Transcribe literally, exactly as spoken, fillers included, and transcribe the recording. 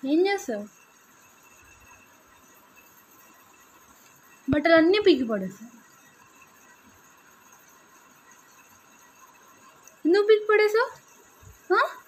ఏం చేస్తావు? బట్టలు అన్నీ పీకి పడేసావు. ఎందుకు పీకి పడేసావు?